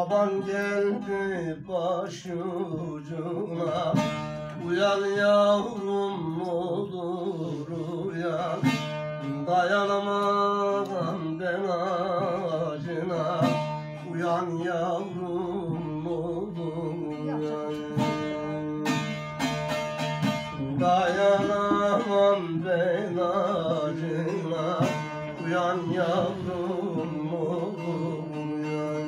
Baban geldi başucuna, uyan yavrum olur uyan. Dayanamam ben acına, uyan yavrum olur uyan. Dayanamam ben acına, uyan yavrum olur uyan.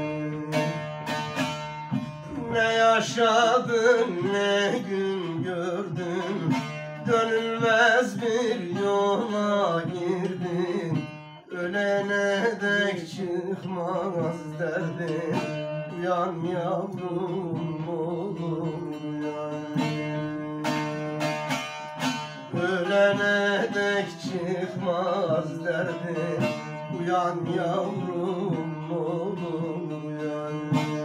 Ne yaşadın ne gün gördün, dönülmez bir yola girdin. Ölene dek çıkmaz derdin, uyan yavrum olur uyan. Ölene dek çıkmaz derdin, uyan yavrum olur uyan.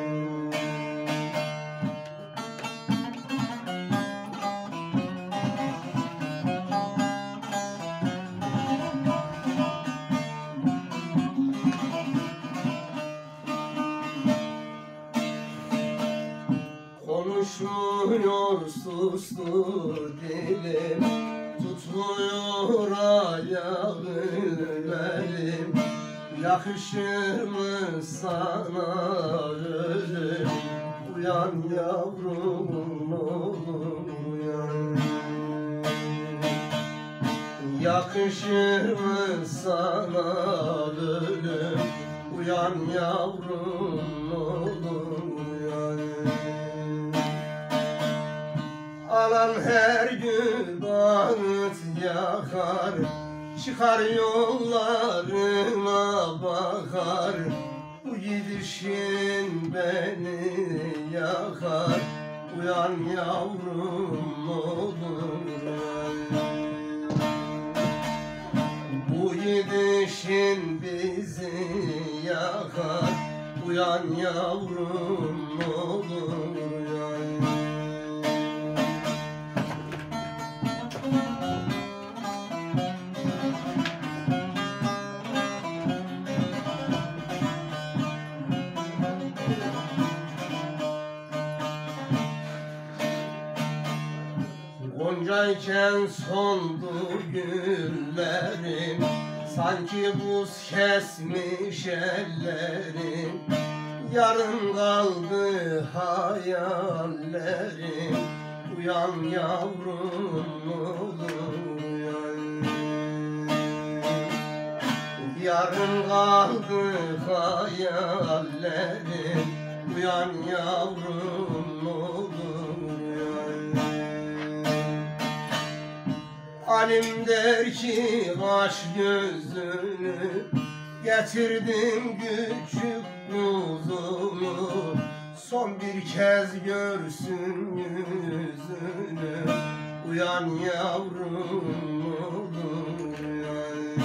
Konuşmuyor sustu dilim, tutmuyor ayağım elim. Yakışır mı sana ölüm, uyan yavrum olur uyan. Yakışır mı sana ölüm, uyan yavrum olur uyan. Alan her gün bağıt yakar, çıkar yollarına bakar. Bu gidişin beni yakar, uyan yavrum olur uyan. Bu gidişin bizi yakar, uyan yavrum olur uyan. Goncayken soldu güllerim, sanki buz kesmiş ellerim. Yarın kaldı hayallerim, uyan yavrum olur uyan. Yarın kaldı hayallerim, uyan yavrum olur uyan. Alim der ki kaş gözünü, getirdim küçük kuzumu. Son bir kez görsün yüzünü, uyan yavrum olur uyan.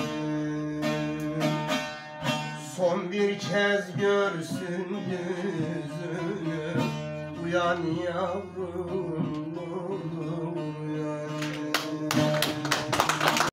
Son bir kez görsün yüzünü, uyan yavrum olur uyan.